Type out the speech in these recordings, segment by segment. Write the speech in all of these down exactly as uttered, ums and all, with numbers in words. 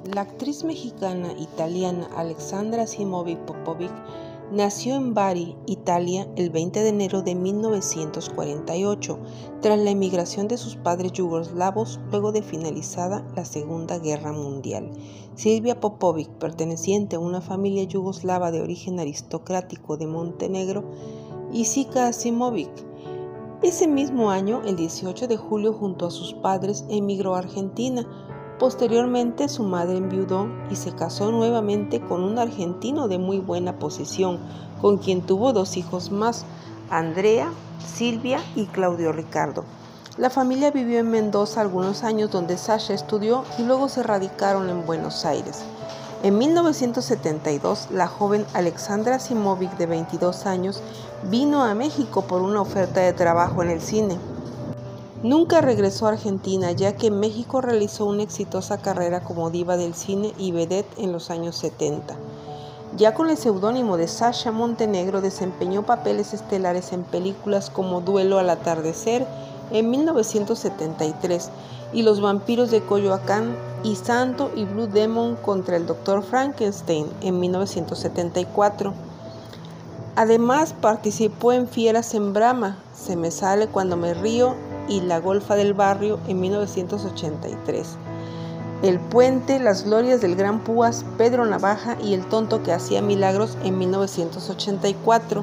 La actriz mexicana-italiana Alexandra Simovic-Popovic nació en Bari, Italia, el veinte de enero de mil novecientos cuarenta y ocho, tras la emigración de sus padres yugoslavos luego de finalizada la Segunda Guerra Mundial. Silvia Popovic, perteneciente a una familia yugoslava de origen aristocrático de Montenegro, y Zika Simovic. Ese mismo año, el dieciocho de julio, junto a sus padres, emigró a Argentina. Posteriormente, su madre enviudó y se casó nuevamente con un argentino de muy buena posición, con quien tuvo dos hijos más, Andrea, Silvia y Claudio Ricardo. La familia vivió en Mendoza algunos años, donde Sasha estudió, y luego se radicaron en Buenos Aires. En mil novecientos setenta y dos, la joven Alexandra Simovic, de veintidós años, vino a México por una oferta de trabajo en el cine. Nunca regresó a Argentina, ya que en México realizó una exitosa carrera como diva del cine y vedette en los años setenta. Ya con el seudónimo de Sasha Montenegro, desempeñó papeles estelares en películas como Duelo al atardecer en mil novecientos setenta y tres y Los vampiros de Coyoacán y Santo y Blue Demon contra el doctor Frankenstein en mil novecientos setenta y cuatro. Además, participó en Fieras en Brama, Se me sale cuando me río y La golfa del barrio en mil novecientos ochenta y tres. El puente, Las glorias del Gran Púas, Pedro Navaja y El tonto que hacía milagros en mil novecientos ochenta y cuatro.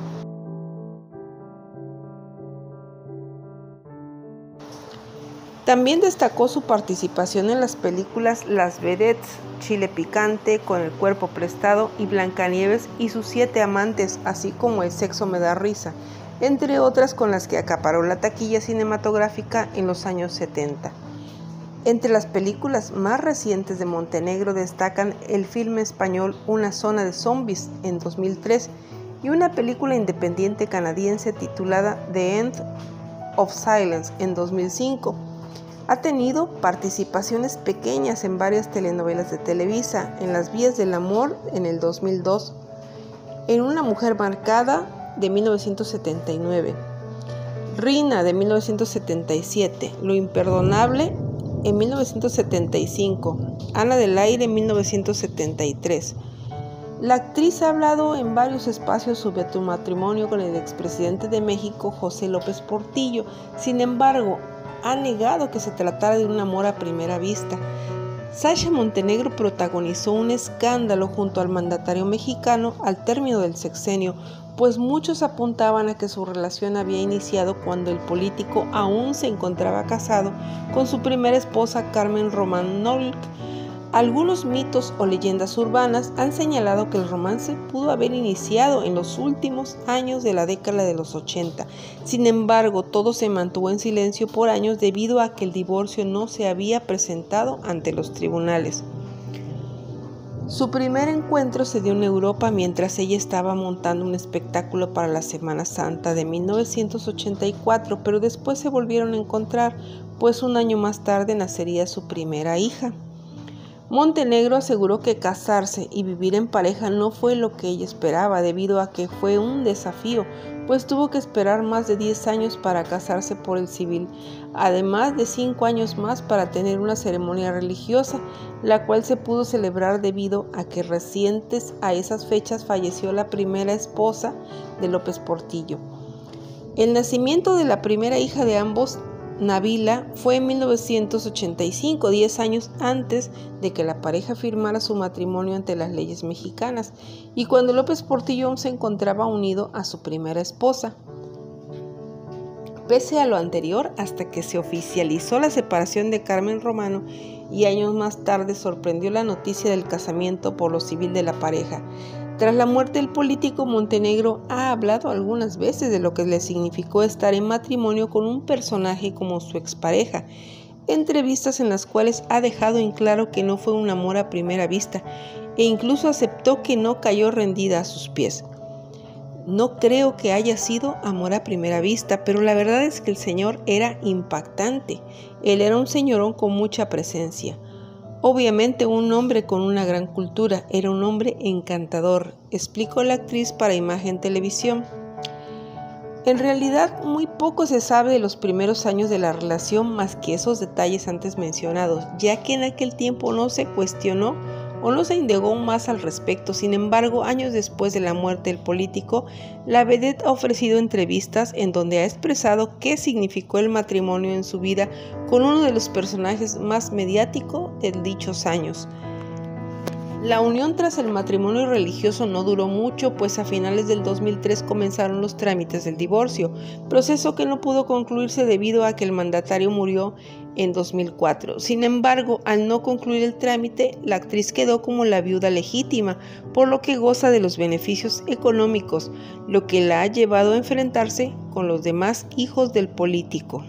También destacó su participación en las películas Las vedettes, Chile picante, Con el cuerpo prestado y Blancanieves y sus siete amantes, así como El sexo me da risa, entre otras con las que acaparó la taquilla cinematográfica en los años setenta. Entre las películas más recientes de Montenegro destacan el filme español Una zona de zombies en dos mil tres y una película independiente canadiense titulada The End of Silence en dos mil cinco. Ha tenido participaciones pequeñas en varias telenovelas de Televisa, en Las vías del amor en el dos mil dos, en Una mujer marcada de mil novecientos setenta y nueve, Rina de mil novecientos setenta y siete, Lo imperdonable en mil novecientos setenta y cinco, Ana del aire en mil novecientos setenta y tres. La actriz ha hablado en varios espacios sobre su matrimonio con el expresidente de México, José López Portillo. Sin embargo, ha negado que se tratara de un amor a primera vista. Sasha Montenegro protagonizó un escándalo junto al mandatario mexicano al término del sexenio, pues muchos apuntaban a que su relación había iniciado cuando el político aún se encontraba casado con su primera esposa, Carmen Román Noll. Algunos mitos o leyendas urbanas han señalado que el romance pudo haber iniciado en los últimos años de la década de los ochenta. Sin embargo, todo se mantuvo en silencio por años debido a que el divorcio no se había presentado ante los tribunales. Su primer encuentro se dio en Europa mientras ella estaba montando un espectáculo para la Semana Santa de mil novecientos ochenta y cuatro, pero después se volvieron a encontrar, pues un año más tarde nacería su primera hija. Montenegro aseguró que casarse y vivir en pareja no fue lo que ella esperaba, debido a que fue un desafío, pues tuvo que esperar más de diez años para casarse por el civil, además de cinco años más para tener una ceremonia religiosa, la cual se pudo celebrar debido a que recientes a esas fechas falleció la primera esposa de López Portillo. El nacimiento de la primera hija de ambos, Nabila, fue en mil novecientos ochenta y cinco, diez años antes de que la pareja firmara su matrimonio ante las leyes mexicanas, y cuando López Portillo aún se encontraba unido a su primera esposa. Pese a lo anterior, hasta que se oficializó la separación de Carmen Romano y años más tarde sorprendió la noticia del casamiento por lo civil de la pareja. Tras la muerte del político, Montenegro ha hablado algunas veces de lo que le significó estar en matrimonio con un personaje como su expareja, entrevistas en las cuales ha dejado en claro que no fue un amor a primera vista e incluso aceptó que no cayó rendida a sus pies. No creo que haya sido amor a primera vista, pero la verdad es que el señor era impactante. Él era un señorón con mucha presencia. Obviamente un hombre con una gran cultura, era un hombre encantador, explicó la actriz para Imagen Televisión. En realidad, muy poco se sabe de los primeros años de la relación más que esos detalles antes mencionados, ya que en aquel tiempo no se cuestionó o no se indagó más al respecto. Sin embargo, años después de la muerte del político, la vedette ha ofrecido entrevistas en donde ha expresado qué significó el matrimonio en su vida con uno de los personajes más mediáticos de dichos años. La unión tras el matrimonio religioso no duró mucho, pues a finales del dos mil tres comenzaron los trámites del divorcio, proceso que no pudo concluirse debido a que el mandatario murió en dos mil cuatro. Sin embargo, al no concluir el trámite, la actriz quedó como la viuda legítima, por lo que goza de los beneficios económicos, lo que la ha llevado a enfrentarse con los demás hijos del político.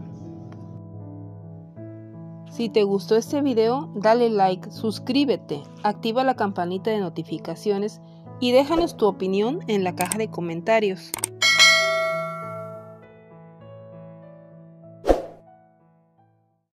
Si te gustó este video, dale like, suscríbete, activa la campanita de notificaciones y déjanos tu opinión en la caja de comentarios.